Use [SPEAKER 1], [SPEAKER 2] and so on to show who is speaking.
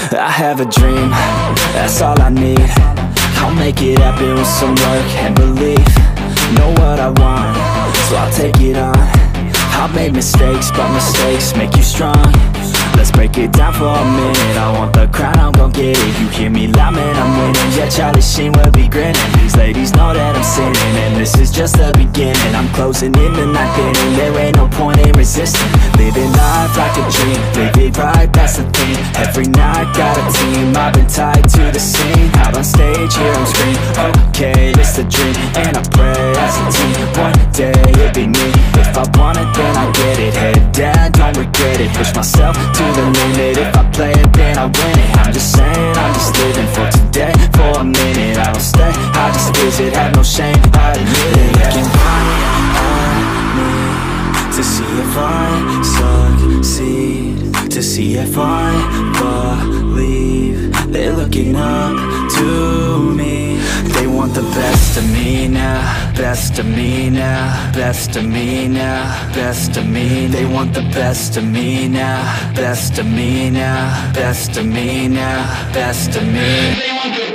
[SPEAKER 1] I have a dream, that's all I need. I'll make it happen with some work and belief. Know what I want, so I'll take it on. I've made mistakes, but mistakes make you strong. Let's break it down for a minute. I want the crown, I'm gon' get it. You hear me loud, man, I'm winning. Yeah, Charlie Sheen will be grinning. These ladies know that I'm sinning, and this is just the beginning. I'm closing in the night inning. There ain't no point in resisting. Living life like a dream, live it right, that's the thing. Every night, got a team, I've been tied to the scene. Out on stage, here I'm screaming, okay, this the dream. And I pray as a team, one day it'll be me. If I want it, then I get it. Head down, don't regret it. Push myself to the limit. If I play it, then I win it. I'm just saying, I'm just living for today. For a minute, I don't stay, I just visit. Have no shame, I admit it. Looking right at me to see if I succeed, to see if I believe. They're looking up to me. They want the best of me now, best of me now, best of me now, best of me. They want the best of me now, best of me now, best of me now, best of me. They want the